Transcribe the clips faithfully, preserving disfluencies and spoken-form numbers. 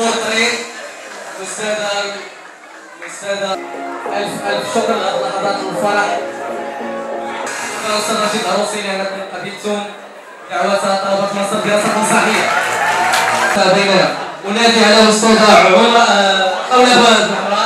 الطريق الاستاذه الاستاذه الف الف شكر على لحظات الفرح. شكرا استاذ رشيد عروسي لانكم قبلتم دعوات طلبه مصر دراسه مسرحيه بيننا. ونادي على الاستاذه عمر او نبات عمران.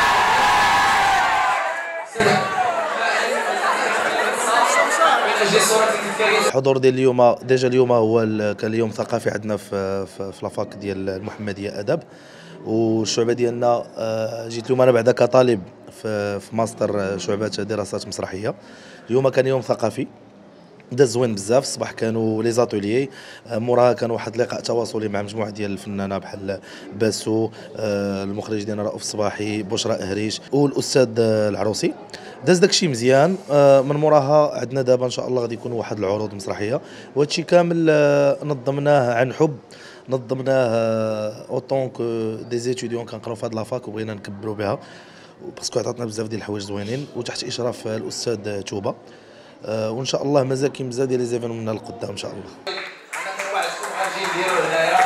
الحضور ديال اليوم ديجا اليوم هو كان اليوم ثقافي عندنا في في لافاك ديال المحمديه ادب، والشعبه ديالنا جيت اليوم انا بعدا كطالب في في ماستر شعبه دراسات مسرحيه. اليوم كان يوم ثقافي داز زوين بزاف. الصباح كانوا لي زاتوليي، موراها كان واحد اللقاء تواصلي مع مجموعه ديال الفنانه بحال باسو، المخرج ديالنا رؤوف الصباحي، بشرى اهريش والاستاذ العروسي. داز داكشي مزيان. من موراها عندنا دابا ان شاء الله غادي يكونوا واحد العروض مسرحيه، وهادشي كامل نظمناه عن حب، نظمناه اوطون كو دي زيتيديون كنقراو في هاد لافاك وبغينا نكبروا بها باسكو عطاتنا بزاف ديال الحوايج زوينين، وتحت اشراف الاستاذ توبه. أه وان شاء الله مازال كاين بزاف ديال لي زيفينمون من القدام ان شاء الله. انا كنوعدكم غادي نديروا هنايا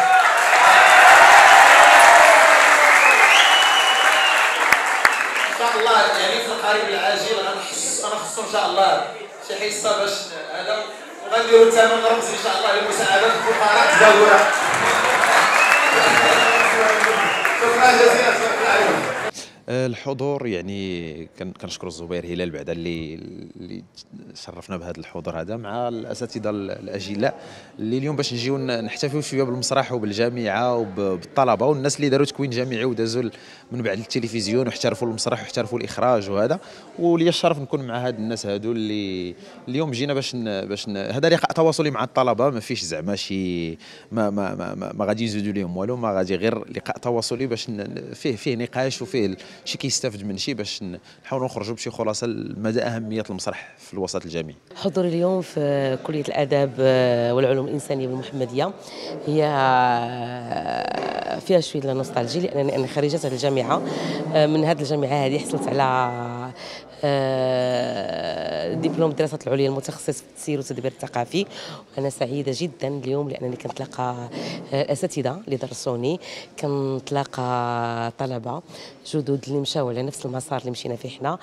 ان شاء الله، يعني في القريب العاجل غنحس انا خصو ان شاء الله شي حصه باش هذا، وغنديروا الثمن رمز ان شاء الله لمساعده الفقراء الزاوره. شكرا جزيلا. شكرا عليكم. الحضور يعني كنشكر الزبير هلال بعدا اللي اللي شرفنا بهذا الحضور هذا مع الاساتذه الاجلاء اللي اليوم باش نجيو نحتفلوا شويه بالمسرح وبالجامعه وبالطلبه والناس اللي داروا تكوين جامعي ودازوا من بعد التلفزيون واحترفوا المسرح واحترفوا الاخراج وهذا. ولي الشرف نكون مع هاد الناس هادو اللي اليوم جينا باش ن... باش ن... هذا لقاء تواصلي مع الطلبه، ما فيش زعما شي ما ما ما, ما, ما غادي يزيدوا لهم والو، ما غادي غير لقاء تواصلي باش ن... فيه فيه نقاش وفيه شي كيستافد من شي باش نحاولوا نخرجوا بشي خلاصه لمدى اهميه المسرح في الوسط الجامعي. حضوري اليوم في كليه الاداب والعلوم الانسانيه بالمحمديه هي فيها شويه نوستالجي، لانني انا خريجه هذه الجامعه. من هذه الجامعه هذه حصلت على دبلوم الدراسات العليا المتخصص في التسيير والتدبير الثقافي، وانا سعيده جدا اليوم لانني كنتلاقى الاساتذه اللي درسوني، كنتلاقى طلبه جدد اللي مشاو على نفس المسار اللي مشينا فيه حنا.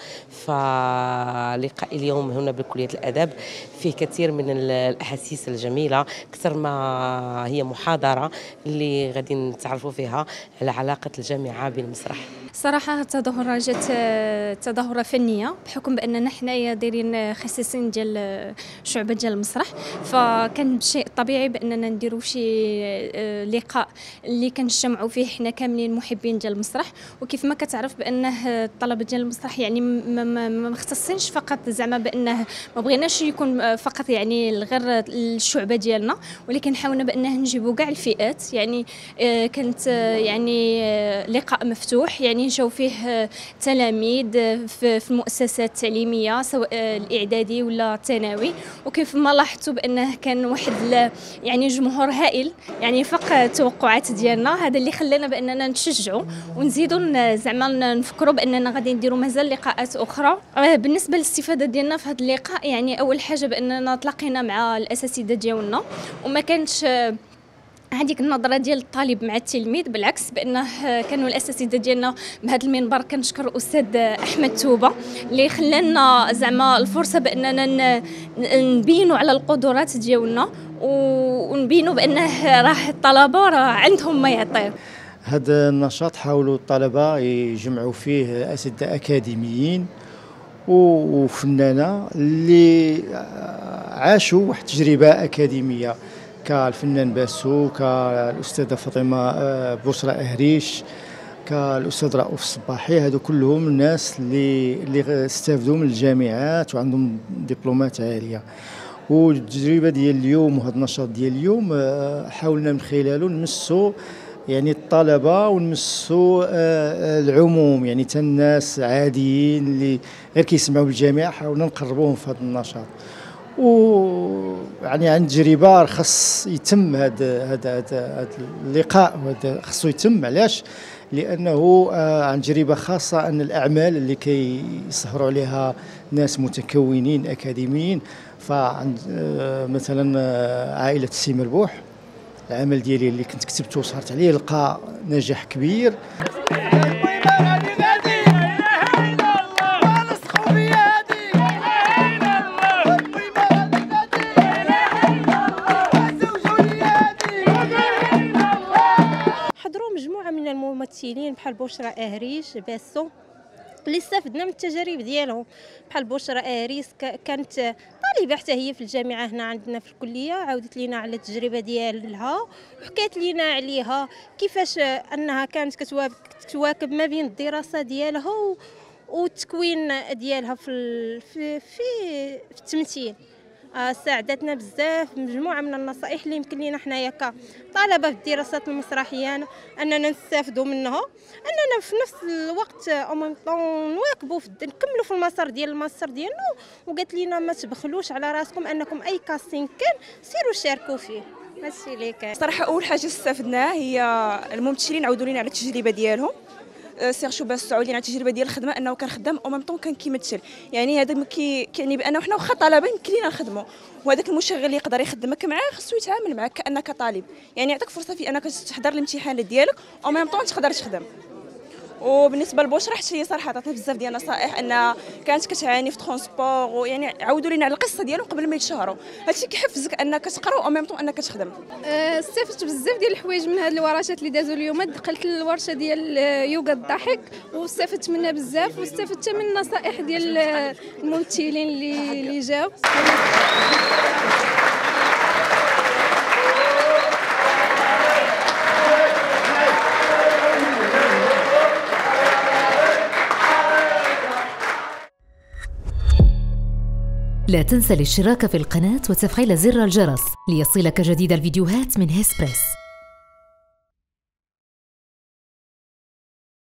فلقائي اليوم هنا بكليه الاداب فيه كثير من الاحاسيس الجميله، اكثر ما هي محاضره اللي غادي نتعرفوا فيها على علاقه الجامعه بالمسرح. صراحه التظاهره جات تظاهره فنيه بحكم باننا حنايا دايرين خصيصين ديال شعبه ديال المسرح، فكان شيء طبيعي باننا نديروا شي لقاء اللي كنجتمعوا فيه حنا كاملين محبين ديال المسرح. وكيف ما كتعرف بانه الطلبه ديال المسرح يعني ما مختصينش فقط زعما بانه ما بغيناش يكون فقط يعني غير الشعبه ديالنا، ولكن حاولنا بانه نجيبوا كاع الفئات. يعني كانت يعني لقاء مفتوح، يعني جاو فيه تلاميذ في المؤسسات التعليميه سواء الاعدادي ولا الثانوي، وكيف ما لاحظتوا بانه كان واحد يعني جمهور هائل يعني فوق التوقعات ديالنا. هذا اللي خلانا باننا نتشجعوا ونزيدوا زعما نفكروا باننا غادي نديروا مازال لقاءات اخرى. بالنسبه للاستفاده ديالنا في هذا اللقاء، يعني اول حاجه باننا تلاقينا مع الاساتذه ديالنا وما كانتش هذيك النظره ديال الطالب مع التلميذ، بالعكس بانه كانوا الاساتذه ديالنا بهذا المنبر. كنشكر الاستاذ احمد توبه اللي خلانا زعما الفرصه باننا نبينوا على القدرات ديالنا ونبينوا بانه راه الطلبه راه عندهم ما يعطيو. هذا النشاط حاولوا الطلبه يجمعوا فيه اساتذه اكاديميين وفنانه اللي عاشوا واحد التجربه اكاديميه، كالفنان باسو، كالاستاذه فاطمه بشرى اهريش، كالاستاذ رؤوف الصباحي. هادو كلهم الناس اللي اللي استافدوا من الجامعات وعندهم دبلومات عاليه. والتجربه ديال اليوم وهذا النشاط ديال اليوم حاولنا من خلاله نمسوا يعني الطلبه ونمسوا العموم، يعني حتى الناس عاديين اللي غير كيسمعوا بالجامعه حاولنا نقربوهم في هذا النشاط. و يعني عن تجربه خاص يتم هذا هذا هذا اللقاء، وهذا خاصو يتم. علاش؟ لانه عن تجربه خاصه ان الاعمال اللي كيسهروا عليها ناس متكونين اكاديميين، فعند مثلا عائله السي مربوح العمل ديالي اللي كنت كتبته وصارت عليه لقى نجاح كبير. حضروا مجموعة من الممثلين بحال بشرى أهريش باسو اللي استفدنا من التجارب ديالهم، بحال بشرى أهريس كانت طالبة حتى هي في الجامعة هنا عندنا في الكلية، عاودت لينا على التجربة ديالها وحكات لينا عليها كيفاش أنها كانت كتواكب ما بين الدراسة ديالها والتكوين ديالها في في في, في التمثيل. ساعدتنا بزاف مجموعه من النصائح اللي يمكن لينا حنايا كطلبه في الدراسات المسرحيه اننا نستافدوا منها، اننا في نفس الوقت نواكبوا نكملوا في المسار ديال الماستر ديالنا. وقالت لينا ما تبخلوش على راسكم، انكم اي كاستين كان سيروا شاركوا فيه. هادشي اللي كان صراحه اول حاجه استفدناها هي الممثلين عاودوا لينا على التجربه ديالهم، سيرشو باش تعاود لينا على التجربه ديال الخدمه انه كان خدام او ميم طون كان كيمثل، يعني هذا كيعني بانه حنا واخا طلبه يمكن لينا نخدموا، وهذاك المشغل اللي يقدر يخدمك معاه خصو يتعامل معك كانك طالب، يعني يعطيك فرصه في انك تحضر الامتحانات ديالك او ميم طون تقدر تخدم. وبالنسبه لبشرى حتى هي صراحه عطاتنا بزاف ديال النصائح، ان كانت كتعاني في ترونسبور، ويعني عاودوا لينا على القصه ديالهم قبل ما يتشهروا، هادشي كيحفزك انك تقرا او ميم طون انك تخدم. استفدت بزاف ديال الحوايج من هاد الورشات اللي دازوا اليوم. دخلت الورشه ديال يوغا الضحك واستفدت منها بزاف، واستفدت من النصائح ديال الممثلين اللي اللي جاوا. لا تنسى الاشتراك في القناة وتفعيل زر الجرس ليصلك جديد الفيديوهات من هيسبريس.